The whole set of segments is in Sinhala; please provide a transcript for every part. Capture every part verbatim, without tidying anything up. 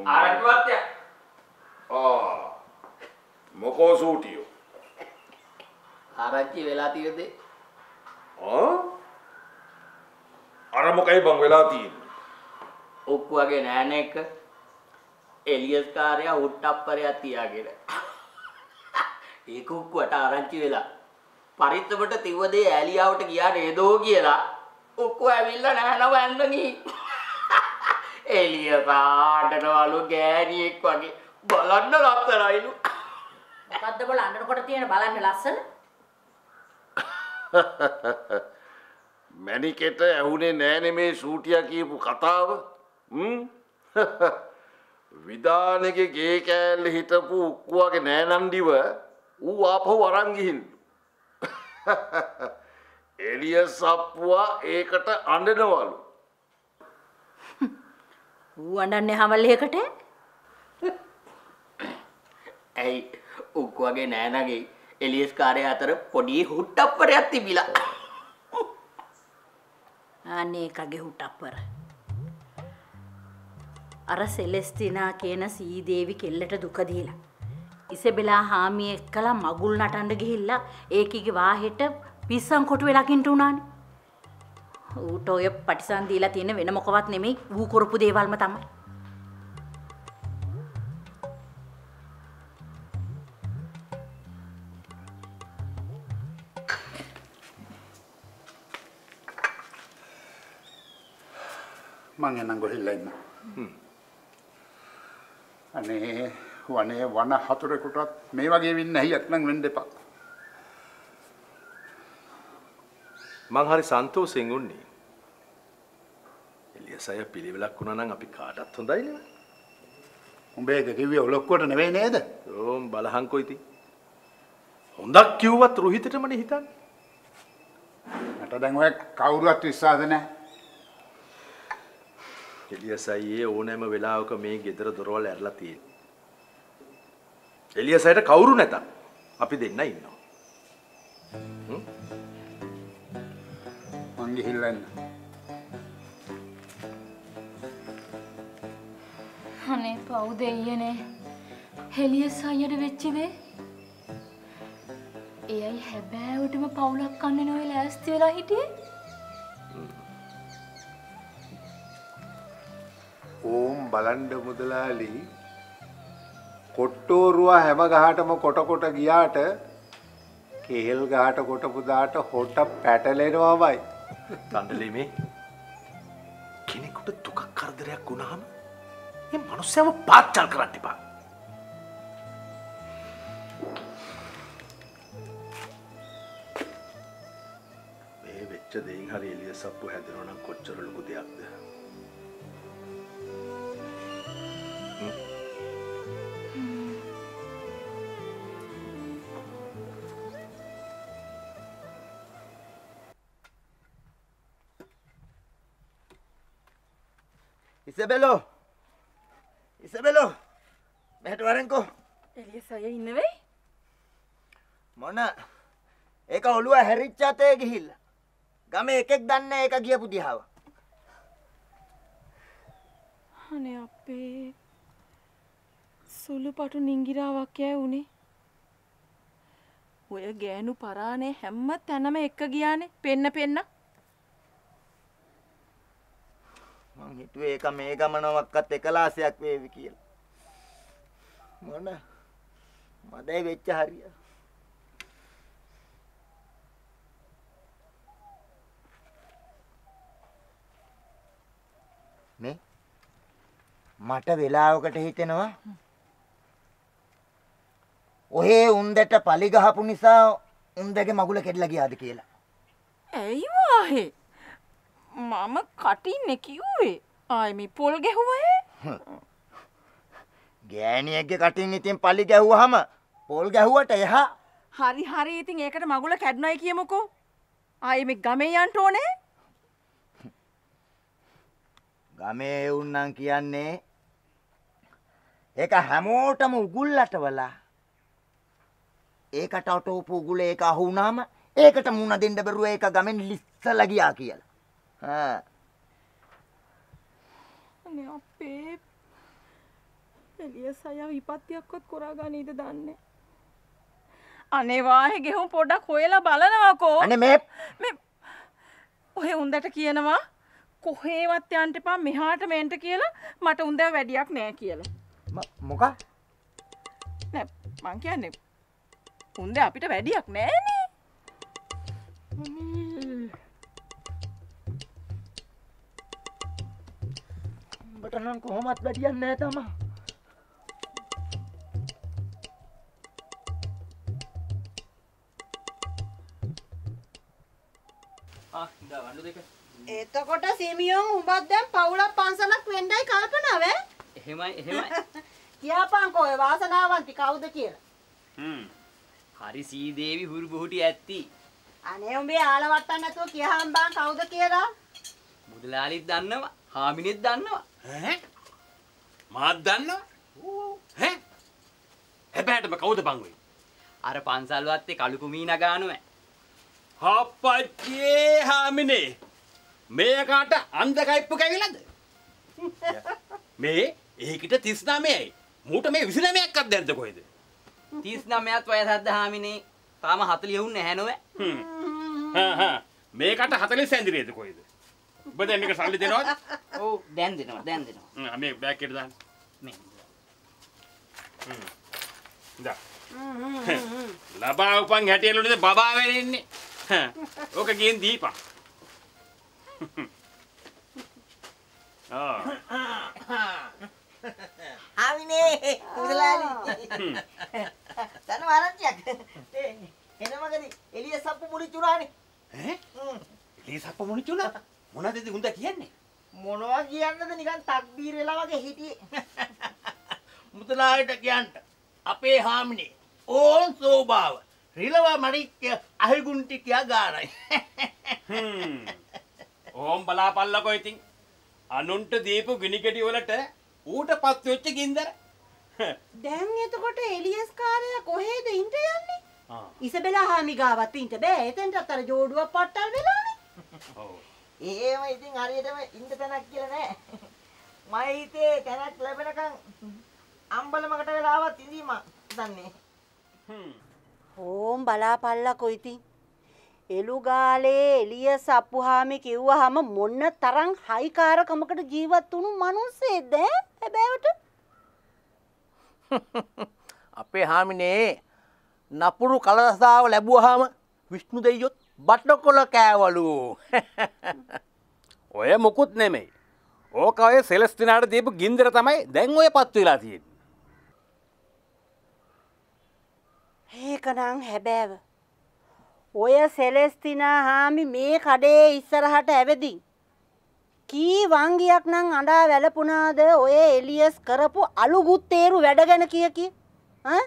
ආරක්කවත් යා. ආ. මොකෝ සූටියෝ. ආරච්චි වෙලා තියෙන්නේ. ආ? අර මොකයි බං වෙලා තියෙන්නේ? ඔක්කුවගේ නෑනේ එක එලියස් කාර්යය උට්ටප්පරයක් තියාගෙන. ඒක ඔක්කුවට ආරංචි වෙලා පරිස්සමට තිව්ව දේ ඇලියාවට ගියා නේදෝ කියලා ඔක්කුව ඇවිල්ලා නැහනව ඇන්න ගිහින්. එලියස් ආඩනවලු ගෑණියෙක් වගේ බලන්න ලස්සනයිලු. මොකද්ද බල අඬනකොට තියෙන බලන්න ලස්සන? මැනිකෙට ඇහුනේ නෑනේ මේ සූටියා කියපු කතාව. හ්ම්. විදානෙගේ ගේ කෑල්ල හිටපු උක්කුවගේ නෑනන්දිව ඌ ආපහු අරන් ගිහින්. එලියස් අප්පුවා ඒකට අඬනවලු. ඌ අඬන්නේ හැමලේකට? ඇයි උක්කුවගේ නෑනගේ එලියස් කාර්යය අතර පොඩි හුට්ටප්පරයක් තිබිලා. අනේ කගේ හුට්ටප්පර. අර සෙලෙස්ටිනා කියන සීදේවි කෙල්ලට දුක දීලා ඉසබෙලා හාමිය එක්කලා මගුල් නටන්න ගිහිල්ලා ඒකීගේ වාහෙට පිස්සන් කොටු වෙලා කින්ට උනානේ. ඌට ඔය පටිසන් දීලා තියෙන වෙන මොකවත් නෙමෙයි ඌ කරපු දේවල්ම තමයි. මං එනම් ගොහිල්ලා ඉන්න. අනේ වනේ වන හතුරෙකුටත් මේ වගේ වෙන්න ඇහියක් නම් වෙන්න එපා. මං හරි සන්තෝෂෙන් උන්නේ. එලියස් අය පිළිවෙලක් වුණා නම් අපි කාටත් හොඳයි නේ. උඹ ඒක කිව්වේ ඔලොක්කුවට නෙවෙයි නේද? ඕම් බලහන්කෝ ඉතින්. හොඳක් කිව්වත් රුහිතටමනේ හිතන්නේ. මට දැන් ඔය කවුරුවත් විශ්වාස නැහැ. එලියස් අයියේ ඕනෑම වෙලාවක මේ ගෙදර දොරවල් ඇරලා තියෙනවා. එලියස් අයට කවුරු නැත. අපි දෙන්න ඉන්නවා. හ්ම්. මං ගිහිල්ලා එන්න. අනේ පව් දෙයියනේ. එලියස් අයියට වෙච්ච දේ. එයයි හැබෑවටම පවුලක් කන්නේ නොවේ ලෑස්ති වෙලා හිටියේ. ඕම් බලන්ඩ මුදලාලි කොට්ටෝරුවා හැම ගහටම කොට කොට ගියාට කෙහෙල් ගහට කොටපු දාට හොට පැටලෙනවාමයි. තණ්ඩලි මේ කෙනෙකුට දුකක් කරදරයක් වුණාම මේ මිනිස්සුව පාච්චල් කරන්න එපා. මේ වෙච්ච දෙයින් හරි එලියස් අප්පු හැදෙනවා නම් කොච්චර ලොකු දෙයක්ද? ඉසබෙලෝ ඉසබෙලෝ මෙහෙට වරෙන්කෝ. එලියස් අයියා ඉන්න වෙයි. මොන ඒක ඔළුව හැරිච්ච අතේ ගිහිල්ලා ගමේ එකෙක් දන්නේ ඒක ගියපු දිහාව. අනේ අපේ සුළුපටු නිංගිරාවක් යෑ උනේ. ඔය ගෑනු පරානේ හැම තැනම එක ගියානේ පෙන්න පෙන්න. මං හිතුවේ ඒක මේ ගමනවක්වත් එකලාසයක් වේවි කියලා. මොන මදේ වෙච්ච හරිය. මේ මට වෙලාවකට හිතෙනවා ඔහේ උන්දට පලි ගහපු නිසා උන්දගේ මගුල කෙඩලා ගියාද කියලා. ඇයි වාහේ? මම කටින්නේ කිව්වේ. ආයි මේ පොල් ගැහුවා. ගෑණියෙක්ගේ කටින් ඉතින් පලි ගැහුවාම පොල් ගැහුවට එහා. හරි හරි ඉතින් ඒකට මගුල කැඩුණයි කියමුකෝ. ආයි මේ ගමේ යන්න ඕනේ. ගමේ උන්නම් කියන්නේ ඒක හැමෝටම උගුල්ලට වලා ඒකට අටෝපු උගුල ඒක අහු වුණාම ඒකට මුණ දෙන්න බැරුව ඒක ගමෙන් ලිස්සලා ගියා කියලා. හා අනේ අපේ එලියස් අයියා විපත්තියක්වත් කරා ගන්නේද දන්නේ. අනේ වාහේ ගෙහුම් පොඩක් හොයලා බලනවාකෝ. අනේ මේ මේ ඔය උන්දට කියනවා කොහේවත් යන්න එපා මෙහාට මෙන්ට කියලා මට උන්ද වැඩියක් නෑ කියලා. මොකක්? නෑ මං කියන්නේ උන්ද අපිට වැඩියක් නෑනේ. උඹට නම් කොහොමත් වැඩියක් නෑ තමා. ආ ඉඳා වඬු දෙක. එතකොට සීමියෝන් උඹත් දැන් පවුලක් පන්සලක් වෙන්නයි කල්පනාව ඈ? එහෙමයි එහෙමයි. කියාපන්කෝ ඔය වාසනාවන්ති කවුද කියලා. හ්ම්. හරි සීදේවි හුරු බුහුටි ඇත්ති. අනේ උඹේ ආලවට්ටන්න නැතුව කියහම් බං කවුද කියලා. මුදලාලිත් දන්නවා, හාමිනෙත් දන්නවා. ඈ මාත් දන්නවා ඈ හැබැයිටම කවුද බං වෙයි අර පන්සල් වත්තේ කළු කුමී නගානුව. හප්පච්චේ හාමිනේ මේකට අන්ධ කයිප්පු කැවිලාද මේ ඒකිට තිස් නවයයි මූට මේ විසි නවයක්වත් දැද්ද කොහෙද තිස් නවයත් වයසක්ද හාමිනේ තාම හතළිස් වුන් නැහැ නෝවේ. හ්ම් හා හා මේකට හතළිස් ඇඳිරේද කොහෙද ඔබ දැන් මේක සල්ලි දෙනවද? ඔව් දැන් දෙනවා දැන් දෙනවා. මේ බෑග් එකට දාන්න. මේ. හ්ම්. දා. ලබා උපන් හැටියලුනේ බබා වෙන්නේ. ඕක ගින් දීපන්. ආ. ආවිනේ මුදලාලි. තන වරන්තියක්. එනමගදී එළිය සප්පු මුලිචුරානේ. ඈ? එළිය සප්පු මුලිචුනා? මොනවද ඉතින් උන්ද කියන්නේ? මොනවා කියන්නද නිකන් තක්බීර් වෙලා වගේ හිටියේ. මුදලාලිට කියන්න අපේ හාමිනේ ඕන් සෝභාව රිලවා මරිච්ච අහිගුන්ටි කියා ගානයි. හ්ම්. ඕම් බලාපල්ලකෝ ඉතින්. අනුන්ට දීපු ගිනිකෙඩි වලට ඌට පත් වෙච්ච ගින්දර. දැන් එතකොට එලියස් කාර්යය කොහෙද ඉන්න යන්නේ? ආ. ඉසබෙලා හාමි ගාවත් ඉන්න බෑ. එතෙන්ටත් අර ජෝඩුවක් පට්ටල් වෙලානේ. ඔව්. ඒම ඉතින් හරියටම ඉන්න තැනක් කියලා නෑ. මම හිතේ තැනක් ලැබෙනකන් අම්බලමකට වෙලාවත් ඉඳීම දන්නේ. හ්ම්. ඕම් බලාපල්ලකෝ ඉතින්. එළුගාලේ එළියස් අප්පුහාමි කිව්වහම මොන්න තරම් හයිකාරකමකට ජීවත් වුණු මිනිස්සෙක්ද හැබෑවට? අපේ හාමිනේ නපුරු කලරසාව ලැබුවාම විෂ්ණු දෙයියොත් බටකොල කෑවලු. ඔය මුකුත් නෙමෙයි. ඕක ඔය සෙලස්ටිනාට දීපු ගින්දර තමයි දැන් ඔය පත් වෙලා තියෙන්නේ. ඒකනම් හැබෑව. ඔය සෙලස්ටිනා හාමි මේ කඩේ ඉස්සරහට ඇවිදින් කී වංගියක් නම් අඬා වැළපුණාද ඔය එලියස් කරපු අලුගුත්තේරු වැඩ ගැන කිය කී ඈ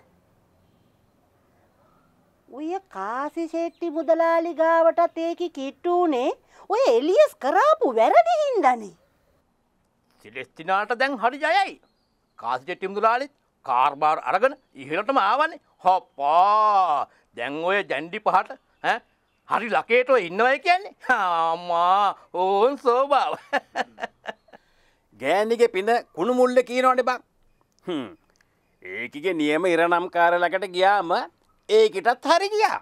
ඔය කාසි ෂෙට්ටි මුදලාලි ගාවටත් ඒකි කිට්ටුනේ ඔය එලියස් කරාපු වැරදි හින්දානේ. සිලෙස්ටිනාට දැන් හරි ජයයි. කාසි චෙට්ටි මුදලාලිත් කාර්බාර් අරගෙන ඉහළටම ආවනේ. හොප්පා දැන් ඔය ජැන්ඩි පහට ඈ හරි ලකේට ඔය ඉන්නවයි කියන්නේ. අම්මා ඕන් සෝබාව. ගෑණිගේ පින කුණු මුල්ලේ කියනවනේ බං. හ්ම්. ඒකිගේ නියම ඉරනම් කාර්යලකට ගියාම ඒකිටත් හරි ගියා.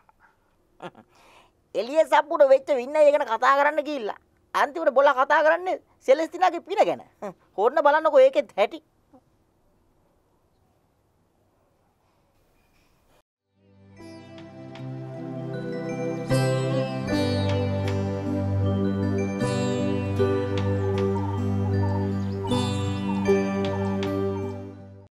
එළිය සම්පූර්ණ වෙච්ච වින්නයි ගැන කතා කරන්න ගිහිල්ලා අන්තිමට බොලා කතා කරන්නේ සෙලස්ටිනාගේ පින ගැන. හොන්න බලන්නකෝ ඒකෙත් හැටි.